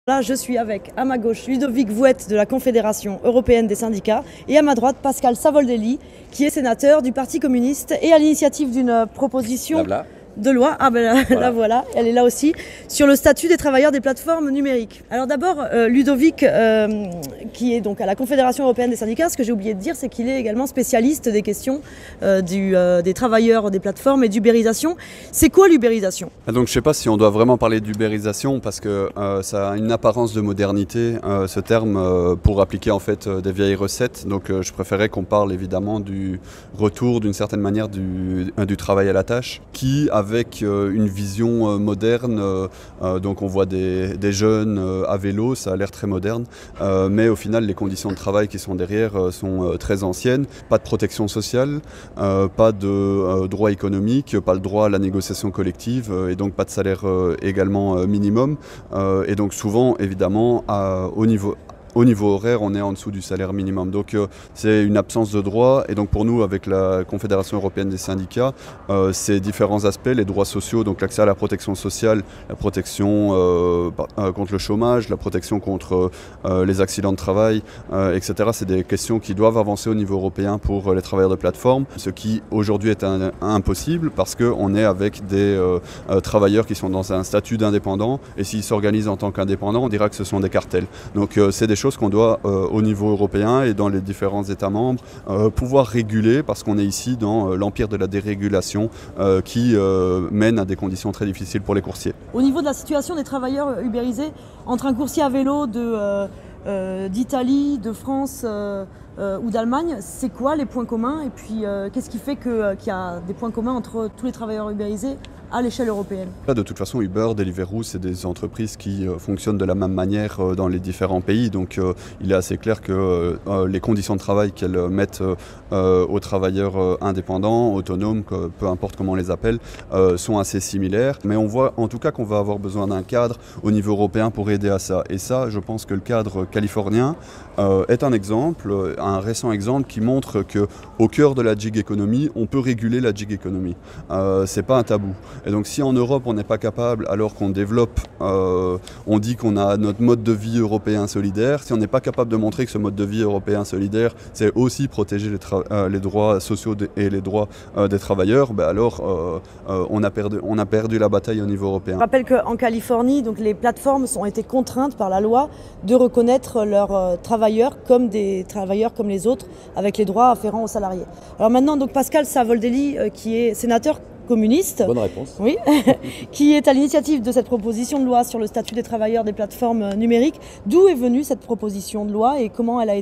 Là, je suis avec, à ma gauche, Ludovic Vouette de la Confédération européenne des syndicats et à ma droite, Pascal Savoldelli, qui est sénateur du Parti communiste et à l'initiative d'une proposition de loi, la voilà, elle est là aussi, sur le statut des travailleurs des plateformes numériques. Alors d'abord, Ludovic, qui est donc à la Confédération européenne des syndicats, ce que j'ai oublié de dire, c'est qu'il est également spécialiste des questions des travailleurs des plateformes et d'ubérisation. C'est quoi l'ubérisation? Donc je ne sais pas si on doit vraiment parler d'ubérisation parce que ça a une apparence de modernité, ce terme, pour appliquer en fait des vieilles recettes. Donc je préférais qu'on parle évidemment du retour d'une certaine manière du travail à la tâche qui avec une vision moderne, donc on voit des jeunes à vélo, ça a l'air très moderne, mais au final les conditions de travail qui sont derrière sont très anciennes. Pas de protection sociale, pas de droit économique, pas le droit à la négociation collective et donc pas de salaire également minimum. Et donc souvent évidemment au niveau horaire, on est en dessous du salaire minimum. Donc c'est une absence de droit. Et donc pour nous, avec la Confédération européenne des syndicats, ces différents aspects, les droits sociaux, donc l'accès à la protection sociale, la protection contre le chômage, la protection contre les accidents de travail, etc. C'est des questions qui doivent avancer au niveau européen pour les travailleurs de plateforme, ce qui aujourd'hui est impossible parce qu'on est avec des travailleurs qui sont dans un statut d'indépendant. Et s'ils s'organisent en tant qu'indépendants, on dira que ce sont des cartels. Donc c'est des choses qu'on doit au niveau européen et dans les différents États membres pouvoir réguler parce qu'on est ici dans l'empire de la dérégulation qui mène à des conditions très difficiles pour les coursiers. Au niveau de la situation des travailleurs ubérisés, entre un coursier à vélo d'Italie, de France ou d'Allemagne, c'est quoi les points communs et puis qu'est-ce qui fait qu'il y a des points communs entre tous les travailleurs ubérisés à l'échelle européenne? De toute façon, Uber, Deliveroo, c'est des entreprises qui fonctionnent de la même manière dans les différents pays. Donc il est assez clair que les conditions de travail qu'elles mettent aux travailleurs indépendants, autonomes, peu importe comment on les appelle, sont assez similaires. Mais on voit en tout cas qu'on va avoir besoin d'un cadre au niveau européen pour aider à ça. Et ça, je pense que le cadre californien est un exemple, un récent exemple qui montre qu'au cœur de la gig economy, on peut réguler la gig economy. C'est pas un tabou. Et donc si en Europe on n'est pas capable, alors qu'on développe, on dit qu'on a notre mode de vie européen solidaire, si on n'est pas capable de montrer que ce mode de vie européen solidaire, c'est aussi protéger les droits sociaux et les droits des travailleurs, ben alors on a perdu la bataille au niveau européen. Je rappelle qu'en Californie, donc, les plateformes ont été contraintes par la loi de reconnaître leurs travailleurs comme des travailleurs comme les autres, avec les droits afférents aux salariés. Alors maintenant, donc, Pascal Savoldelli, qui est sénateur communiste. Bonne réponse. Oui, qui est à l'initiative de cette proposition de loi sur le statut des travailleurs des plateformes numériques. D'où est venue cette proposition de loi et comment elle a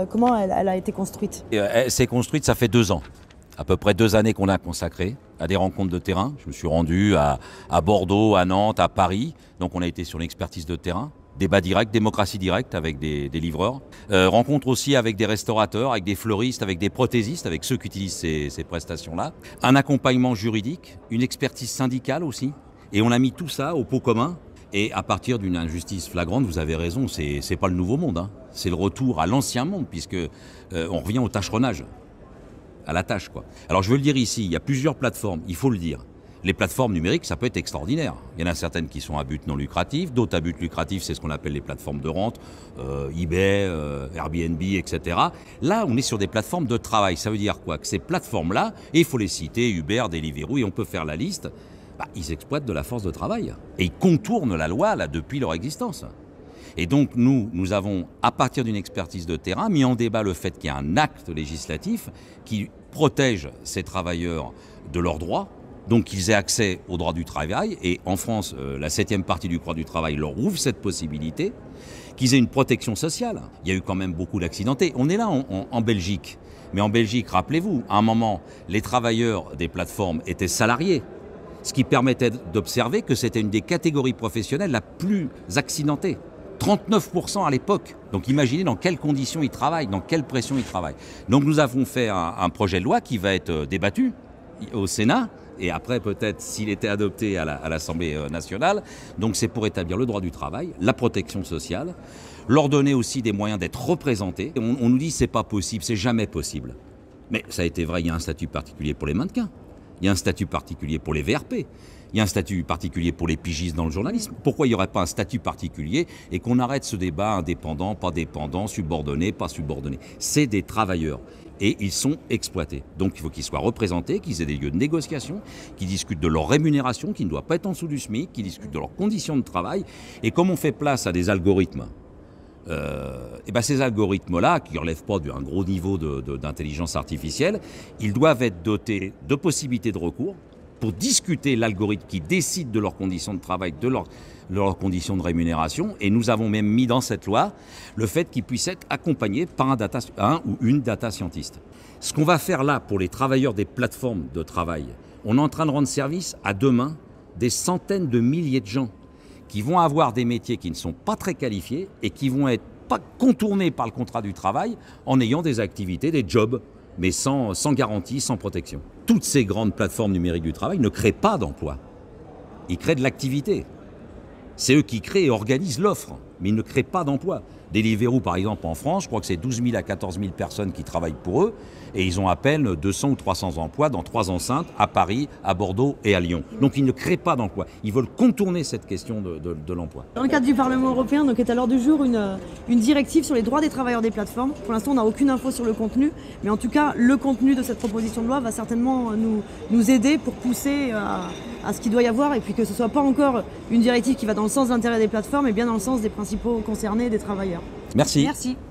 été construite? Elle s'est construite, ça fait 2 ans. À peu près 2 années qu'on a consacré à des rencontres de terrain. Je me suis rendu à Bordeaux, à Nantes, à Paris. Donc on a été sur l'expertise de terrain. Débat direct, démocratie directe avec des livreurs. Rencontre aussi avec des restaurateurs, avec des fleuristes, avec des prothésistes, avec ceux qui utilisent ces prestations-là. Un accompagnement juridique, une expertise syndicale aussi. Et on a mis tout ça au pot commun. Et à partir d'une injustice flagrante, vous avez raison, c'est pas le nouveau monde. Hein. C'est le retour à l'ancien monde puisque on revient au tâcheronnage, à la tâche, quoi. Alors je veux le dire ici, il y a plusieurs plateformes, il faut le dire. Les plateformes numériques, ça peut être extraordinaire. Il y en a certaines qui sont à but non lucratif, d'autres à but lucratif, c'est ce qu'on appelle les plateformes de rente, eBay, Airbnb, etc. Là, on est sur des plateformes de travail. Ça veut dire quoi? Que ces plateformes-là, et il faut les citer, Uber, Deliveroo, et on peut faire la liste, ils exploitent de la force de travail. Et ils contournent la loi là, depuis leur existence. Et donc nous avons, à partir d'une expertise de terrain, mis en débat le fait qu'il y a un acte législatif qui protège ces travailleurs de leurs droits, donc qu'ils aient accès au droit du travail. Et en France, la 7e partie du Code du travail leur ouvre cette possibilité, qu'ils aient une protection sociale. Il y a eu quand même beaucoup d'accidentés. On est là en Belgique. Mais en Belgique, rappelez-vous, à un moment, les travailleurs des plateformes étaient salariés, ce qui permettait d'observer que c'était une des catégories professionnelles la plus accidentée. 39% à l'époque. Donc imaginez dans quelles conditions ils travaillent, dans quelle pression ils travaillent. Donc nous avons fait un projet de loi qui va être débattu au Sénat, et après peut-être s'il était adopté à l'Assemblée nationale. Donc c'est pour établir le droit du travail, la protection sociale, leur donner aussi des moyens d'être représentés. On nous dit c'est pas possible, c'est jamais possible. Mais ça a été vrai, il y a un statut particulier pour les mannequins. Il y a un statut particulier pour les VRP. Il y a un statut particulier pour les pigistes dans le journalisme. Pourquoi il n'y aurait pas un statut particulier et qu'on arrête ce débat indépendant, pas dépendant, subordonné, pas subordonné? C'est des travailleurs et ils sont exploités. Donc il faut qu'ils soient représentés, qu'ils aient des lieux de négociation, qu'ils discutent de leur rémunération, qui ne doit pas être en dessous du SMIC, qu'ils discutent de leurs conditions de travail. Et comme on fait place à des algorithmes, et ben ces algorithmes-là, qui ne relèvent pas d'un gros niveau d'intelligence artificielle, ils doivent être dotés de possibilités de recours pour discuter l'algorithme qui décide de leurs conditions de travail, de leurs conditions de rémunération. Et nous avons même mis dans cette loi le fait qu'ils puissent être accompagnés par un ou une data scientist. Ce qu'on va faire là pour les travailleurs des plateformes de travail, on est en train de rendre service à demain des centaines de milliers de gens qui vont avoir des métiers qui ne sont pas très qualifiés et qui vont être pas contournés par le contrat du travail en ayant des activités, des jobs, mais sans garantie, sans protection. Toutes ces grandes plateformes numériques du travail ne créent pas d'emploi. Ils créent de l'activité. C'est eux qui créent et organisent l'offre, mais ils ne créent pas d'emploi. Deliveroo, par exemple, en France, je crois que c'est 12 000 à 14 000 personnes qui travaillent pour eux, et ils ont à peine 200 ou 300 emplois dans 3 enceintes, à Paris, à Bordeaux et à Lyon. Donc ils ne créent pas d'emploi. Ils veulent contourner cette question de l'emploi. Dans le cadre du Parlement européen, donc, est à l'ordre du jour une directive sur les droits des travailleurs des plateformes. Pour l'instant, on n'a aucune info sur le contenu, mais en tout cas, le contenu de cette proposition de loi va certainement nous aider pour pousser à ce qu'il doit y avoir, et puis que ce ne soit pas encore une directive qui va dans le sens de l'intérêt des plateformes, mais bien dans le sens des principaux concernés, des travailleurs. Merci. Merci.